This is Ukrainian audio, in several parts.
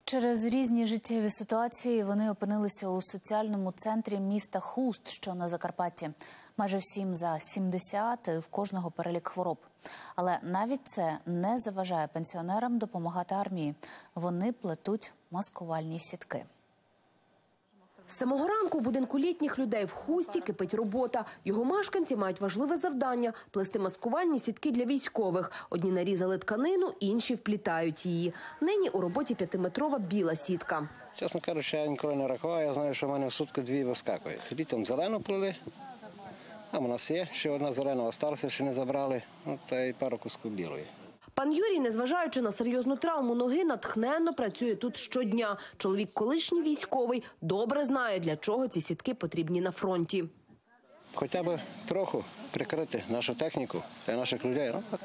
Через різні життєві ситуації вони опинилися у соціальному центрі міста Хуст, що на Закарпатті. Майже всім за 70, в кожного перелік хвороб. Але навіть це не заважає пенсіонерам допомагати армії. Вони плетуть маскувальні сітки. З самого ранку у будинку літніх людей в Хусті кипить робота. Його мешканці мають важливе завдання – плести маскувальні сітки для військових. Одні нарізали тканину, інші вплітають її. Нині у роботі 5-метрова біла сітка. Чесно кажучи, я ніколи не рахував. Я знаю, що в мене в сутки 2 вискакує. Літом зелену плели, а в нас є ще одна зелена осталася, ще не забрали, та й пару кусків білої. Пан Юрій, незважаючи на серйозну травму ноги, натхненно працює тут щодня. Чоловік колишній військовий, добре знає, для чого ці сітки потрібні на фронті. Хоча б трохи прикрити нашу техніку та наших людей. Так.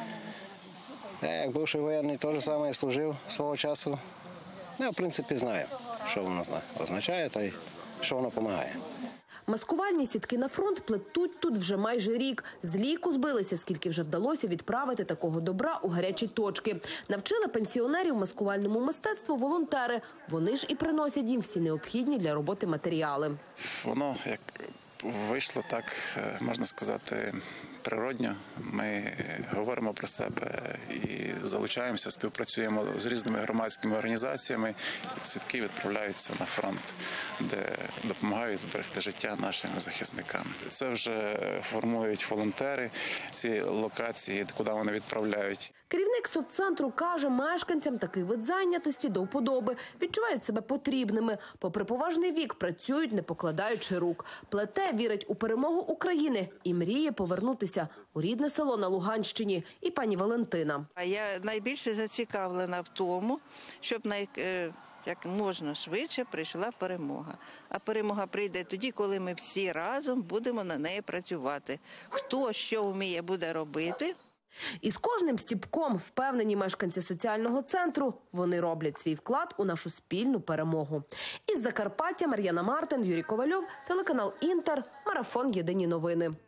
Я як бувший воєнний теж саме служив свого часу. Я, в принципі, знаю, що воно означає та й що воно допомагає. Маскувальні сітки на фронт плетуть тут вже майже рік. З ліку збилися, скільки вже вдалося відправити такого добра у гарячі точки. Навчили пенсіонерів маскувальному мистецтву волонтери. Вони ж і приносять їм всі необхідні для роботи матеріали. Воно, як вийшло, так, можна сказати, природньо. Ми говоримо про себе і залучаємося, співпрацюємо з різними громадськими організаціями. Сітки відправляються на фронт, де допомагають зберегти життя нашим захисникам. Це вже формують волонтери, ці локації, куди вони відправляють. Керівник соццентру каже, мешканцям такий вид зайнятості до вподоби. Відчувають себе потрібними. Попри поважний вік, працюють, не покладаючи рук. Плете вірить у перемогу України і мріє повернутися у рідне село на Луганщині. І пані Валентина. Я найбільше зацікавлена в тому, щоб як можна швидше прийшла перемога. А перемога прийде тоді, коли ми всі разом будемо на неї працювати. Хто що вміє, буде робити. І з кожним стіпком, впевнені мешканці соціального центру, вони роблять свій вклад у нашу спільну перемогу. Із Закарпаття Мар'яна Мартин, Юрій Ковальов, телеканал «Інтер», марафон «Єдині новини».